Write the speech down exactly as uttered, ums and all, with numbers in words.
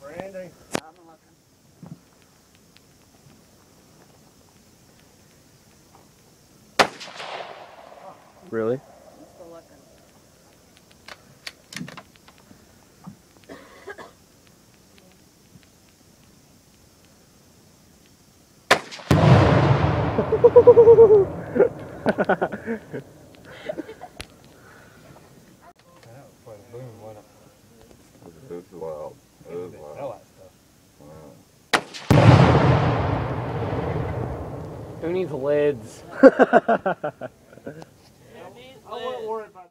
Randy. I'm looking. Really? I'm still looking. That was quite a boom, wasn't it? It was loud. It was They loud. sell that stuff. Who needs lids? I wouldn't worry about